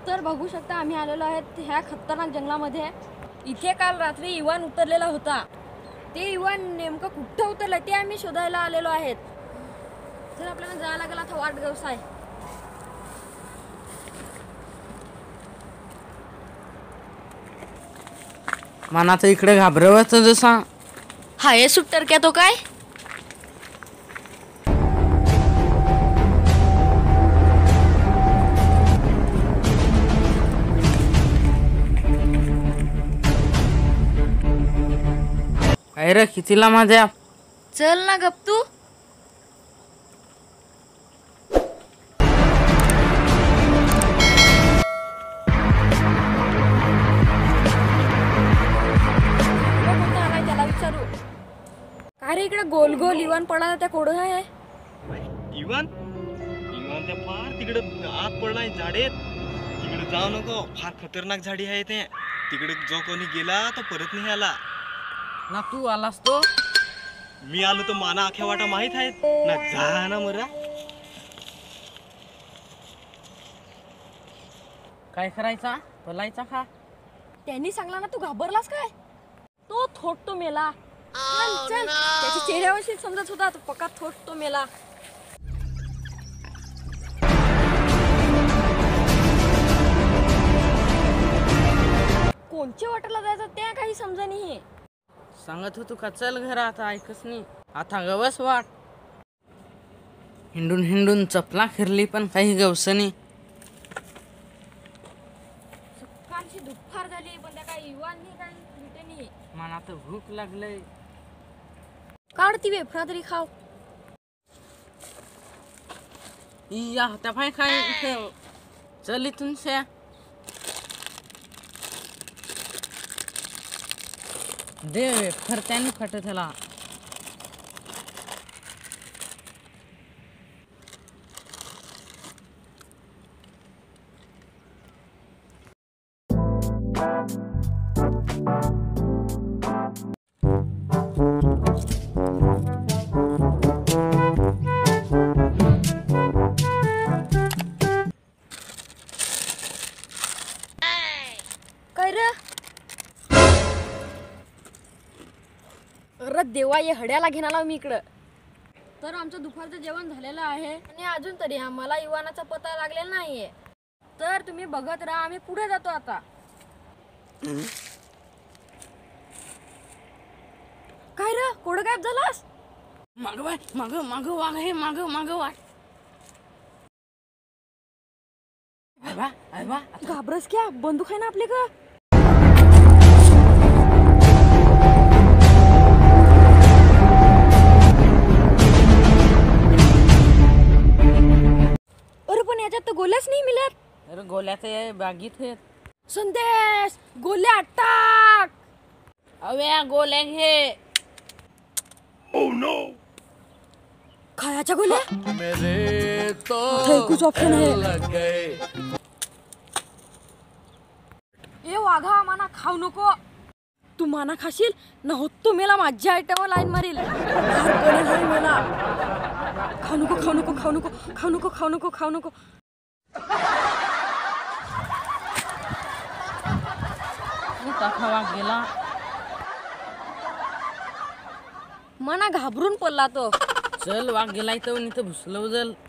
तर बघू शकता आम्ही आलेलो आहेत ह्या खतरनाक जंगलामध्ये। इथे काल रात्री इवान उतरलेला होता। ते इवान नेमकं कुठं उतरलं ते आम्ही शोधायला आलेलो आहेत। तर आपल्याला जायला लागेल आता वाट व्यवसाय। मनाचं इकडे घाबरवत जसा हा हे सुट्टर क्या तो काय काय रे कितीला माझ्या चल ना गप तू। त्याला विचारू काय रे इकडे गोल गोल इवान पडला त्या कोडं आहे। इवान त्या फार तिकडे आत पडलाय झाडेत। तिकडे जाऊ नको, फार खतरनाक झाडी आहे ते। तिकडे जो कोणी गेला तो परत नाही आला ना। तू आलास तो मी आलो तर माना अख्या वाटा माहित आहेत ना। जा ना मरा। काय करायचा पलायचा का त्यांनी सांगला ना तू घाबरलास काय। तो थोट तो मेला। चल त्याच्या चेहऱ्यावरशी समजत होता तो पक्का थोट तो मेला। कोणच्या वाटेला जायचं त्या काही समजा नाही। सांगत होतो का चल घर आता ऐकच नाही। आता गवस वाट हिंडून हिंडून चपला फिरली पण काही गवस नाही। सकाळची दुपार झाली पण त्या काही इवान नाही काही भेटे नाही। मला तर भूक लागलंय। काढती वेफरा तरी खाव। या त्या पाय काय इथे चल इथून शा दे फरत्याने फट झाला। काय रे अरे देवा ये हड्याला घेणाला मी इकडं। तर आमचं दुपारचं जेवण झालेलं आहे आणि अजून तरी आम्हाला इवानाचा पत्ता लागलेला नाहीये। तर तुम्ही बघत राहा, आम्ही पुढे जातो आता। काय रे कोड गायब झालास। माग बाय माग माग वाघ आहे माग माग वाघ। घाबरस क्या बंदूक आहे ना आपले का। अरे पण याच्यात तर गोल्याच नाही मिळत। अरे गोल्याचे बागीत आहेत। संदेश गोल्या टाक। अव्या गोल्या घे। ओह नो खायाच्या गोल्या मेरे तो कुछ ऑप्शन है। गए ए वाघा माना खाऊ नको। तू माना खाशील ना होत तो मेला माझ्या आयटमवर लाईन मारील। मला खाऊ नको खाऊ नको खाऊ नको खाऊ नको खाऊ नको खाऊ नको। वाघ गेला मना घाबरून पडला तो। चल वाघ गेलाय तर भुसलो जल।